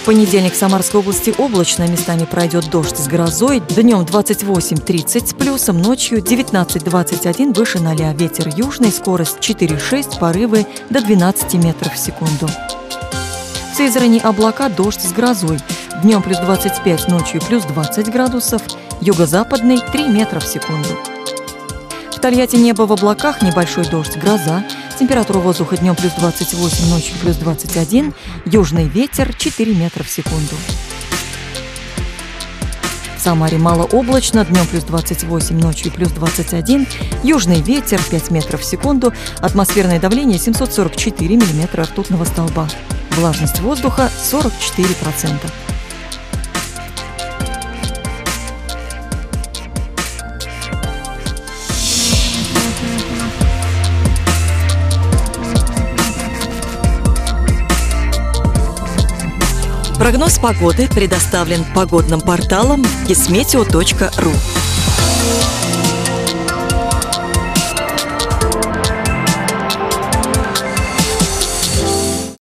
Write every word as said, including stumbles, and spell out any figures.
В понедельник в Самарской области облачно, местами пройдет дождь с грозой. Днем двадцать восемь тридцать с плюсом, ночью девятнадцать двадцать один выше ноля. Ветер южный, скорость четыре шесть, порывы до двенадцати метров в секунду. В Сызрани облака, дождь с грозой. Днем плюс двадцать пять, ночью плюс двадцать градусов. Юго-западный три метра в секунду. В Тольятти небо в облаках, небольшой дождь, гроза. Температура воздуха днем плюс двадцать восемь, ночью плюс двадцать один. Южный ветер четыре метра в секунду. В Самаре малооблачно, днем плюс двадцать восемь, ночью плюс двадцать один. Южный ветер пять метров в секунду. Атмосферное давление семьсот сорок четыре миллиметра ртутного столба. Влажность воздуха сорок четыре процента. Прогноз погоды предоставлен погодным порталом кисметео точка ру.